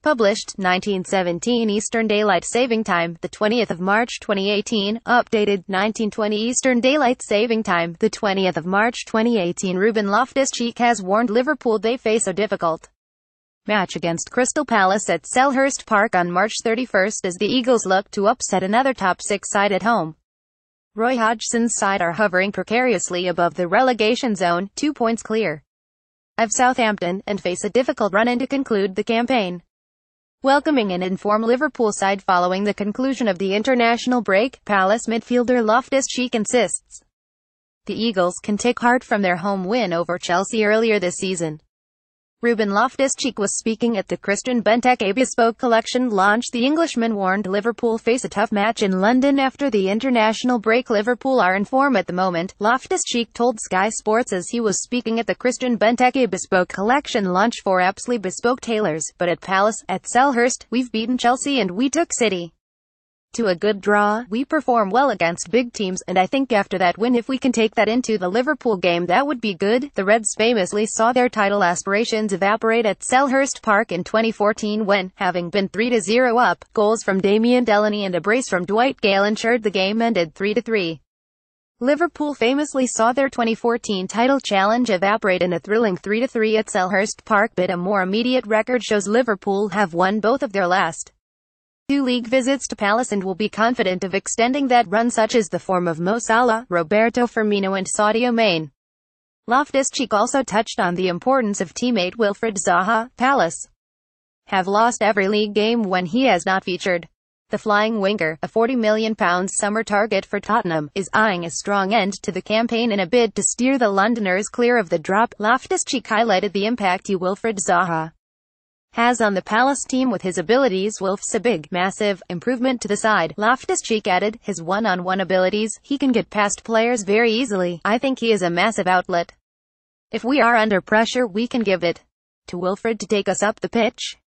Published, 1917 Eastern Daylight Saving Time, the 20th of March 2018. Updated, 1920 Eastern Daylight Saving Time, the 20th of March 2018. Ruben Loftus-Cheek has warned Liverpool they face a difficult match against Crystal Palace at Selhurst Park on March 31 as the Eagles look to upset another top-six side at home. Roy Hodgson's side are hovering precariously above the relegation zone, 2 points clear of Southampton, and face a difficult run-in to conclude the campaign. Welcoming an informed Liverpool side following the conclusion of the international break, Palace midfielder Loftus-Cheek insists the Eagles can take heart from their home win over Chelsea earlier this season. Ruben Loftus-Cheek was speaking at the Christian Benteke Bespoke Collection launch. The Englishman warned Liverpool face a tough match in London after the international break. Liverpool are in form at the moment, Loftus-Cheek told Sky Sports as he was speaking at the Christian Benteke Bespoke Collection launch for aptly bespoke tailors. But at Palace, at Selhurst, we've beaten Chelsea and we took City to a good draw. We perform well against big teams, and I think after that win, if we can take that into the Liverpool game, that would be good. The Reds famously saw their title aspirations evaporate at Selhurst Park in 2014 when, having been 3-0 up, goals from Damien Delaney and a brace from Dwight Gale ensured the game ended 3-3. Liverpool famously saw their 2014 title challenge evaporate in a thrilling 3-3 at Selhurst Park, but a more immediate record shows Liverpool have won both of their last 2 league visits to Palace and will be confident of extending that run, such as the form of Mo Salah, Roberto Firmino and Sadio Mane. Loftus-Cheek also touched on the importance of teammate Wilfried Zaha. Palace have lost every league game when he has not featured. The flying winger, a £40 million summer target for Tottenham, is eyeing a strong end to the campaign in a bid to steer the Londoners clear of the drop. Loftus-Cheek highlighted the impact Wilfried Zaha has on the Palace team with his abilities. Wilf's a big, massive improvement to the side. Loftus-Cheek added, his one-on-one abilities, he can get past players very easily. I think he is a massive outlet. If we are under pressure, we can give it to Wilfried to take us up the pitch.